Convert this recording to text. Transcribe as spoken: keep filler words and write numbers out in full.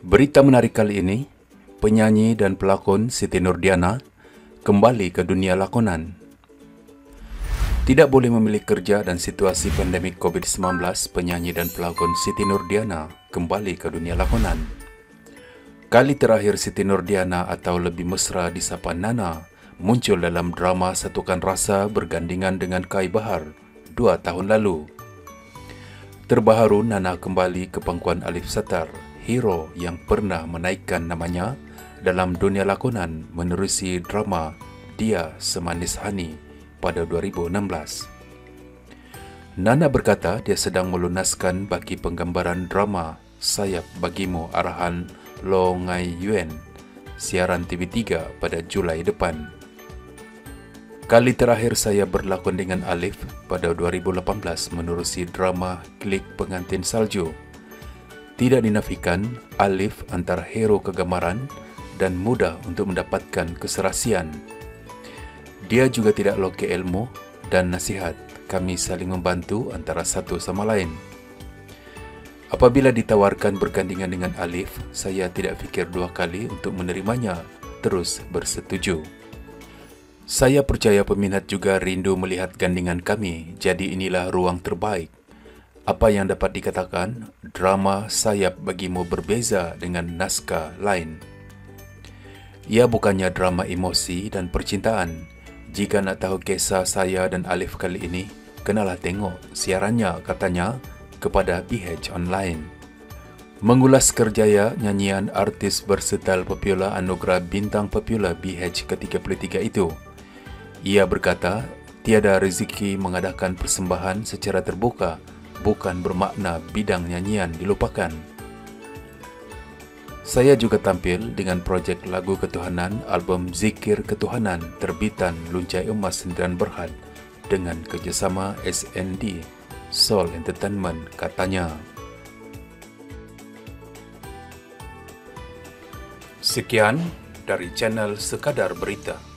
Berita menarik kali ini, penyanyi dan pelakon Siti Nurdiana kembali ke dunia lakonan. Tidak boleh memilih kerja dan situasi pandemik covid sembilan belas, penyanyi dan pelakon Siti Nurdiana kembali ke dunia lakonan. Kali terakhir Siti Nurdiana atau lebih mesra disapa Nana muncul dalam drama Satukan Rasa bergandingan dengan Kai Bahar dua tahun lalu. Terbaru, Nana kembali ke pangkuan Alif Satar, hero yang pernah menaikkan namanya dalam dunia lakonan menerusi drama Dia Semanis Hani pada dua ribu enam belas. Nana berkata dia sedang melunaskan baki penggambaran drama Sayap Bagimu arahan Lo Ngai Yuen, siaran T V tiga pada Julai depan. Kali terakhir saya berlakon dengan Alif pada dua ribu lapan belas menerusi drama Klik Pengantin Salju. Tidak dinafikan, Alif antara hero kegemaran dan mudah untuk mendapatkan keserasian. Dia juga tidak loke ilmu dan nasihat. Kami saling membantu antara satu sama lain. Apabila ditawarkan bergandingan dengan Alif, saya tidak fikir dua kali untuk menerimanya, terus bersetuju. Saya percaya peminat juga rindu melihat gandingan kami, jadi inilah ruang terbaik. Apa yang dapat dikatakan, drama Sayap Bagimu berbeza dengan naskah lain. Ia bukannya drama emosi dan percintaan. Jika nak tahu kisah saya dan Alif kali ini, kenalah tengok siarannya, katanya kepada B H Online. Mengulas kerjaya nyanyian artis bersetal popular anugerah Bintang Popular B H ke tiga puluh tiga itu, ia berkata, tiada rezeki mengadakan persembahan secara terbuka, bukan bermakna bidang nyanyian dilupakan. Saya juga tampil dengan projek lagu ketuhanan album Zikir Ketuhanan terbitan Luncai Emas Sendirian Berhad dengan kerjasama S N D Soul Entertainment, katanya. Sekian dari channel Sekadar Berita.